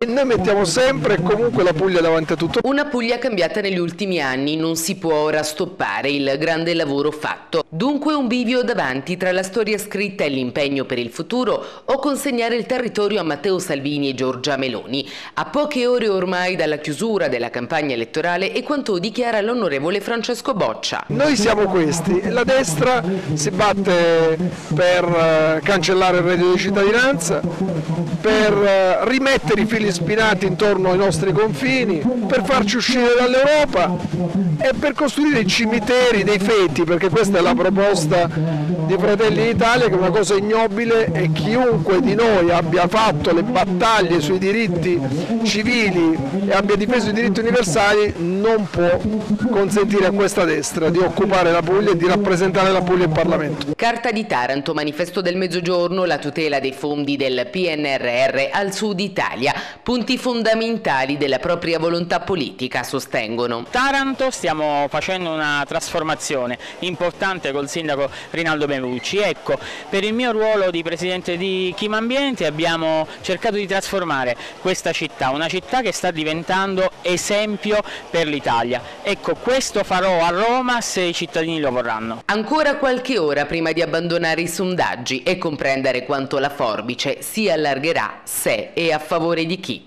E noi mettiamo sempre e comunque la Puglia davanti a tutto. Una Puglia cambiata negli ultimi anni, non si può ora stoppare il grande lavoro fatto. Dunque un bivio davanti tra la storia scritta e l'impegno per il futuro o consegnare il territorio a Matteo Salvini e Giorgia Meloni. A poche ore ormai dalla chiusura della campagna elettorale è quanto dichiara l'onorevole Francesco Boccia. Noi siamo questi, la destra si batte per cancellare il reddito di cittadinanza, per rimettere i fili spinati intorno ai nostri confini, per farci uscire dall'Europa e per costruire i cimiteri dei feti, perché questa è la proposta di Fratelli d'Italia, che è una cosa ignobile, e chiunque di noi abbia fatto le battaglie sui diritti civili e abbia difeso i diritti universali non può consentire a questa destra di occupare la Puglia e di rappresentare la Puglia in Parlamento. Carta di Taranto, manifesto del Mezzogiorno, la tutela dei fondi del PNRR al Sud Italia, punti fondamentali della propria volontà politica, sostengono. Taranto stiamo facendo una trasformazione importante col sindaco Rinaldo Benucci. Ecco, per il mio ruolo di presidente di Chimambiente abbiamo cercato di trasformare questa città, una città che sta diventando esempio per l'Italia. Ecco, questo farò a Roma se i cittadini lo vorranno. Ancora qualche ora prima di abbandonare i sondaggi e comprendere quanto la forbice si allargherà se e a favore di chi.